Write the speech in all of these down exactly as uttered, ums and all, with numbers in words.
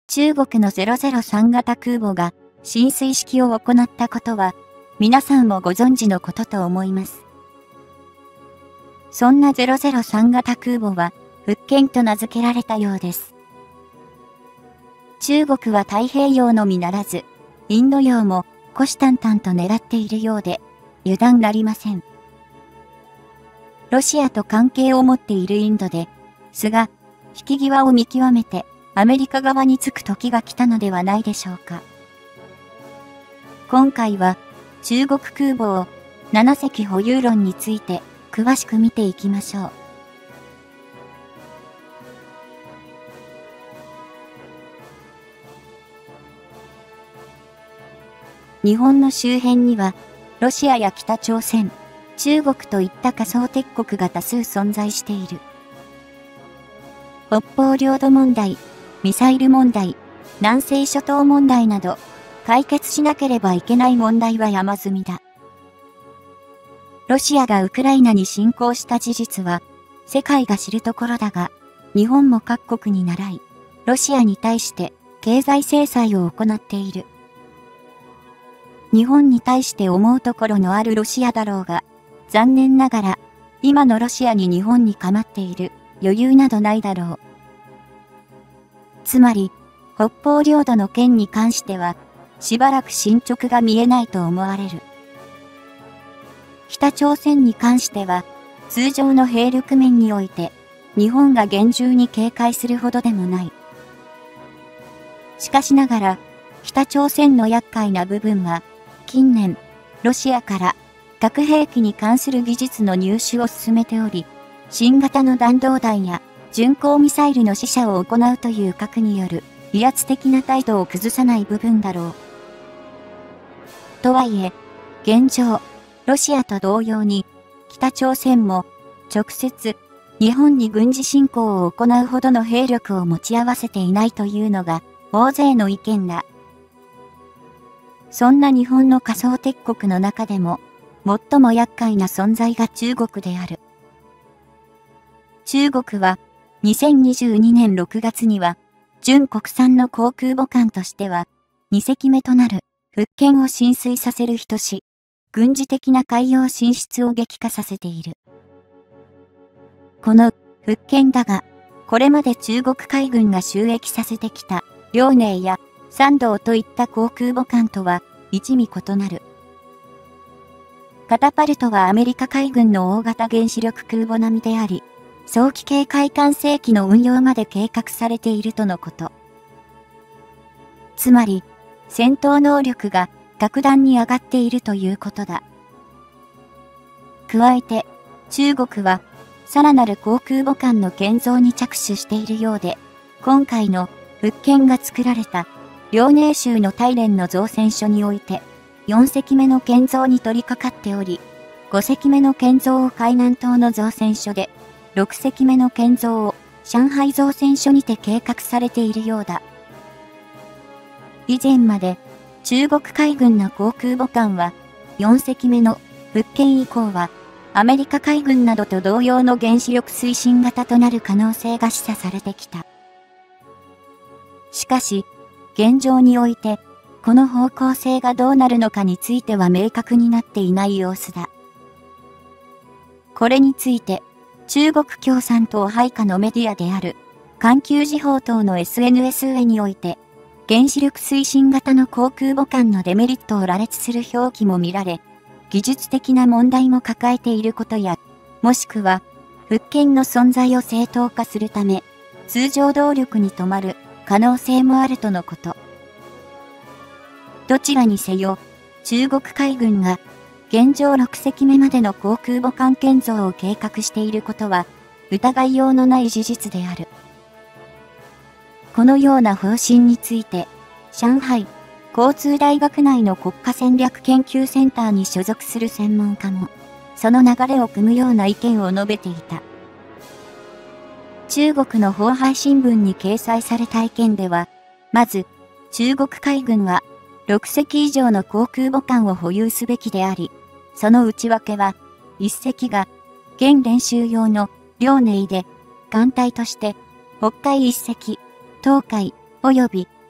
中国のゼロゼロさん型空母が進水式を行ったことは、皆さんもご存知のことと思います。そんなゼロゼロさん型空母は、福建と名付けられたようです。中国は太平洋のみならず、インド洋も虎視眈々と狙っているようで、油断なりません。ロシアと関係を持っているインドで、すが、引き際を見極めて、アメリカ側につく時が来たのではないでしょうか。今回は、中国空母をなな隻保有論について詳しく見ていきましょう。日本の周辺には、ロシアや北朝鮮、中国といった仮想敵国が多数存在している。北方領土問題、ミサイル問題、南西諸島問題など、解決しなければいけない問題は山積みだ。ロシアがウクライナに侵攻した事実は、世界が知るところだが、日本も各国に倣い、ロシアに対して経済制裁を行っている。日本に対して思うところのあるロシアだろうが、残念ながら、今のロシアに日本に構っている余裕などないだろう。つまり、北方領土の件に関しては、しばらく進捗が見えないと思われる。北朝鮮に関しては、通常の兵力面において、日本が厳重に警戒するほどでもない。しかしながら、北朝鮮の厄介な部分は、近年、ロシアから核兵器に関する技術の入手を進めており、新型の弾道弾や巡航ミサイルの試射を行うという核による威圧的な態度を崩さない部分だろう。とはいえ、現状、ロシアと同様に、北朝鮮も直接日本に軍事侵攻を行うほどの兵力を持ち合わせていないというのが大勢の意見だ。そんな日本の仮想敵国の中でも、最も厄介な存在が中国である。中国は、にせんにじゅうにねんろくがつには、純国産の航空母艦としては、に隻目となる、福建を進水させる等しい、軍事的な海洋進出を激化させている。この、福建だが、これまで中国海軍が収益させてきた、遼寧や山東といった航空母艦とは、一味異なる。カタパルトはアメリカ海軍の大型原子力空母並みであり、早期警戒管制機の運用まで計画されているとのこと。つまり、戦闘能力が格段に上がっているということだ。加えて、中国は、さらなる航空母艦の建造に着手しているようで、今回の福建が作られた、遼寧州の大連の造船所において、よん隻目の建造に取り掛かっており、ご隻目の建造を海南島の造船所で、ろく隻目の建造を上海造船所にて計画されているようだ。以前まで中国海軍の航空母艦はよん隻目の福建以降はアメリカ海軍などと同様の原子力推進型となる可能性が示唆されてきた。しかし、現状においてこの方向性がどうなるのかについては明確になっていない様子だ。これについて中国共産党配下のメディアである環球時報等の エスエヌエス 上において原子力推進型の航空母艦のデメリットを羅列する表記も見られ、技術的な問題も抱えていることや、もしくは福建の存在を正当化するため、通常動力に止まる可能性もあるとのこと。どちらにせよ、中国海軍が現状ろく隻目までの航空母艦建造を計画していることは、疑いようのない事実である。このような方針について、上海交通大学内の国家戦略研究センターに所属する専門家も、その流れを組むような意見を述べていた。中国の澎湃新聞に掲載された意見では、まず、中国海軍は、ろく隻以上の航空母艦を保有すべきであり、その内訳は、いっ隻が、現練習用の遼寧で、艦隊として、北海いっ隻、東海、及び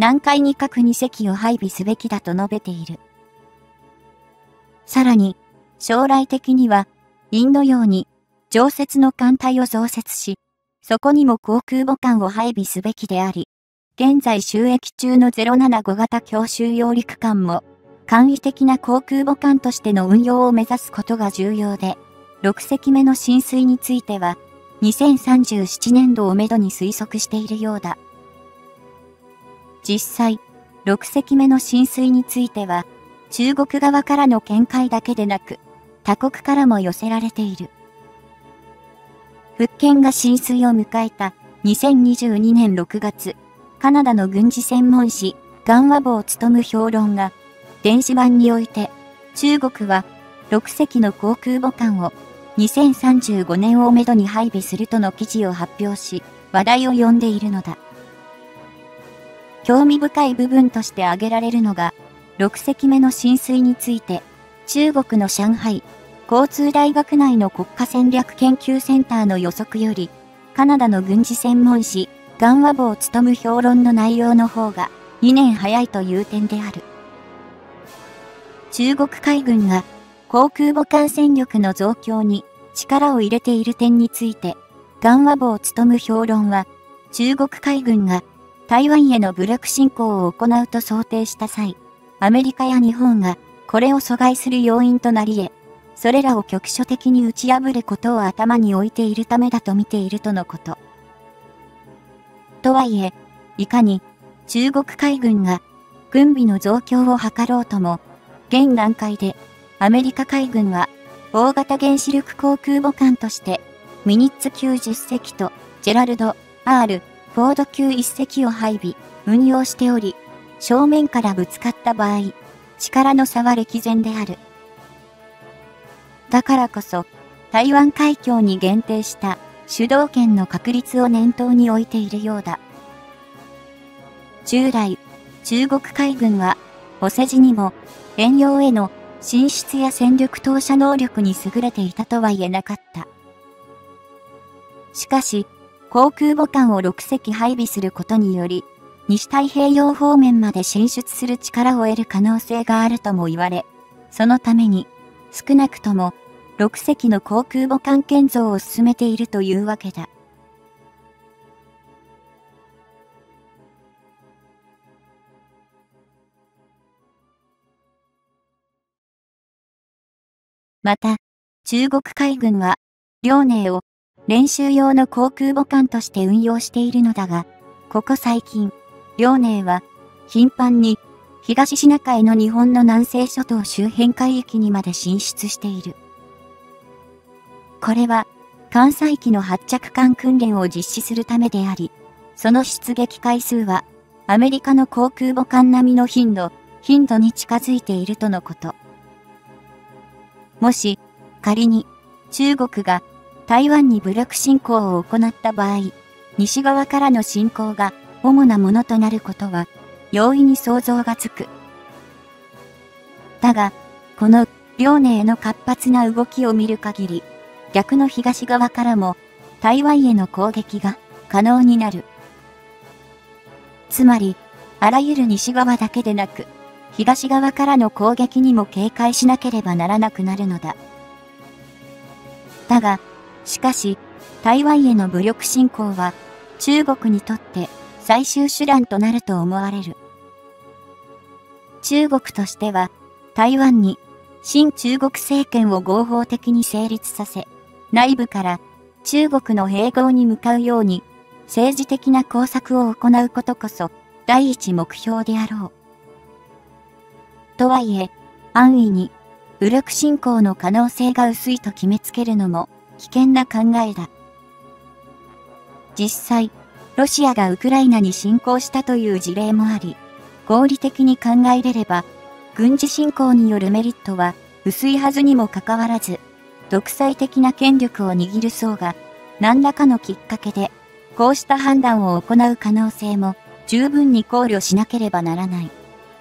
南海に各に隻を配備すべきだと述べている。さらに、将来的には、インド洋に常設の艦隊を増設し、そこにも航空母艦を配備すべきであり、現在就役中のゼロななご型強襲揚陸艦も、簡易的な航空母艦としての運用を目指すことが重要で、ろく隻目の進水については、にせんさんじゅうななねんどをめどに推測しているようだ。実際、ろく隻目の進水については、中国側からの見解だけでなく、他国からも寄せられている。福建が進水を迎えたにせんにじゅうにねんろくがつ、カナダの軍事専門誌、ガンワボー務評論が、電子版において、中国はろく隻の航空母艦をにせんさんじゅうごねんをめどに配備するとの記事を発表し、話題を呼んでいるのだ。興味深い部分として挙げられるのが、ろく隻目の進水について、中国の上海交通大学内の国家戦略研究センターの予測より、カナダの軍事専門誌、ガンワボー務評論の内容の方がにねん早いという点である。中国海軍が航空母艦戦力の増強に力を入れている点について、ガンワボー務評論は、中国海軍が台湾への武力侵攻を行うと想定した際、アメリカや日本がこれを阻害する要因となり得、それらを局所的に打ち破ることを頭に置いているためだと見ているとのこと。とはいえ、いかに中国海軍が軍備の増強を図ろうとも、現段階でアメリカ海軍は大型原子力航空母艦としてミニッツ級じゅっ隻とジェラルド R フォード級いっ隻を配備、運用しており、正面からぶつかった場合、力の差は歴然である。だからこそ、台湾海峡に限定した主導権の確立を念頭に置いているようだ。従来、中国海軍は、お世辞にも、遠洋への進出や戦力投射能力に優れていたとは言えなかった。しかし、航空母艦をろく隻配備することにより、西太平洋方面まで進出する力を得る可能性があるとも言われ、そのために、少なくとも、ろく隻の航空母艦建造を進めているというわけだ。また、中国海軍は、遼寧を練習用の航空母艦として運用しているのだが、ここ最近、遼寧は頻繁に東シナ海の日本の南西諸島周辺海域にまで進出している。これは、艦載機の発着艦訓練を実施するためであり、その出撃回数は、アメリカの航空母艦並みの頻度、頻度に近づいているとのこと。もし、仮に、中国が台湾に武力侵攻を行った場合、西側からの侵攻が主なものとなることは、容易に想像がつく。だが、この遼寧の活発な動きを見る限り、逆の東側からも台湾への攻撃が可能になる。つまり、あらゆる西側だけでなく、東側からの攻撃にも警戒しなければならなくなるのだ。だが、しかし、台湾への武力侵攻は、中国にとって最終手段となると思われる。中国としては、台湾に、新中国政権を合法的に成立させ、内部から中国の併合に向かうように、政治的な工作を行うことこそ、第一目標であろう。とはいえ、安易に、武力侵攻の可能性が薄いと決めつけるのも、危険な考えだ。実際、ロシアがウクライナに侵攻したという事例もあり、合理的に考えれれば、軍事侵攻によるメリットは薄いはずにもかかわらず、独裁的な権力を握る層が何らかのきっかけで、こうした判断を行う可能性も十分に考慮しなければならない。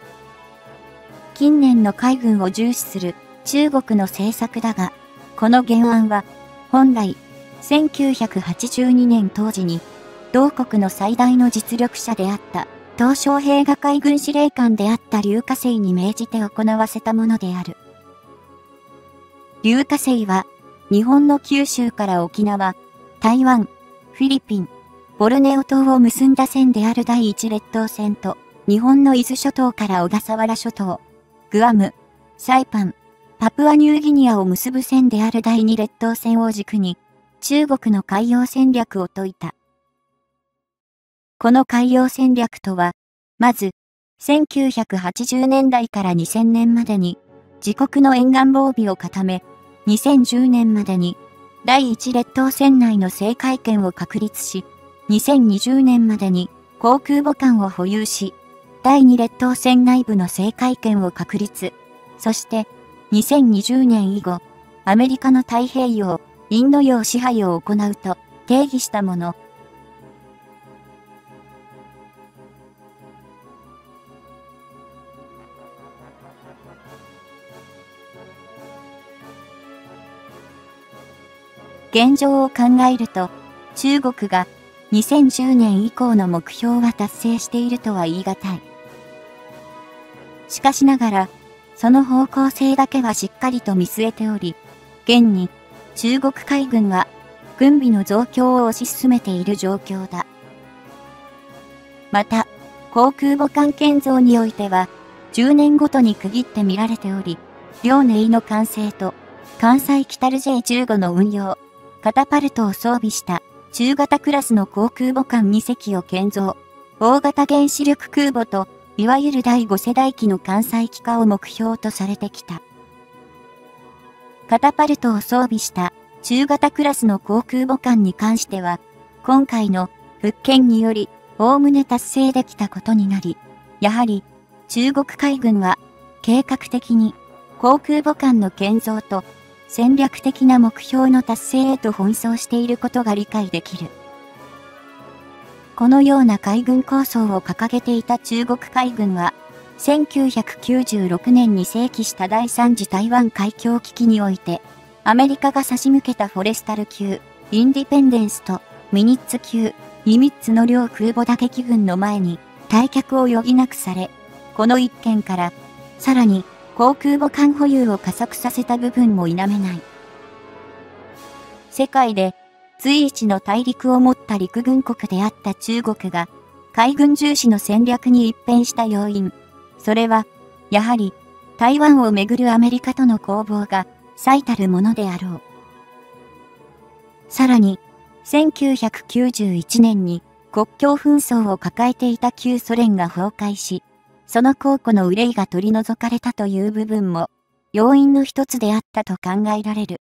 近年の海軍を重視する中国の政策だが、この原案は本来せんきゅうひゃくはちじゅうにねん当時に同国の最大の実力者であった鄧小平が海軍司令官であった劉華成に命じて行わせたものである。劉華成は、日本の九州から沖縄、台湾、フィリピン、ボルネオ島を結んだ線である第一列島線と、日本の伊豆諸島から小笠原諸島、グアム、サイパン、パプアニューギニアを結ぶ線である第二列島線を軸に、中国の海洋戦略を説いた。この海洋戦略とは、まず、せんきゅうひゃくはちじゅうねんだいからにせんねんまでに、自国の沿岸防備を固め、にせんじゅうねんまでに、第一列島線内の制海権を確立し、にせんにじゅうねんまでに航空母艦を保有し、第二列島線内部の制海権を確立、そして、にせんにじゅうねん以後、アメリカの太平洋、インド洋支配を行うと定義したもの。現状を考えると、中国がにせんじゅうねん以降の目標は達成しているとは言い難い。しかしながら、その方向性だけはしっかりと見据えており、現に中国海軍は軍備の増強を推し進めている状況だ。また、航空母艦建造においては、じゅうねんごとに区切って見られており、遼寧の完成と、関西キタル ジェイじゅうご の運用、カタパルトを装備した中型クラスの航空母艦にせきを建造、大型原子力空母と、いわゆるだいご世代機の艦載機化を目標とされてきた。カタパルトを装備した中型クラスの航空母艦に関しては、今回の復権により、おおむね達成できたことになり、やはり中国海軍は計画的に航空母艦の建造と戦略的な目標の達成へと奔走していることが理解できる。このような海軍構想を掲げていた中国海軍は、せんきゅうひゃくきゅうじゅうろくねんに成起した第三次台湾海峡危機において、アメリカが差し向けたフォレスタル級、インディペンデンスとミニッツ級、ニミッツの両空母打撃群の前に退却を余儀なくされ、この一件から、さらに航空母艦保有を加速させた部分も否めない。世界で随一の大陸を持った陸軍国であった中国が、海軍重視の戦略に一変した要因。それは、やはり、台湾をめぐるアメリカとの攻防が最たるものであろう。さらに、せんきゅうひゃくきゅうじゅういちねんに国境紛争を抱えていた旧ソ連が崩壊し、その後顧の憂いが取り除かれたという部分も、要因の一つであったと考えられる。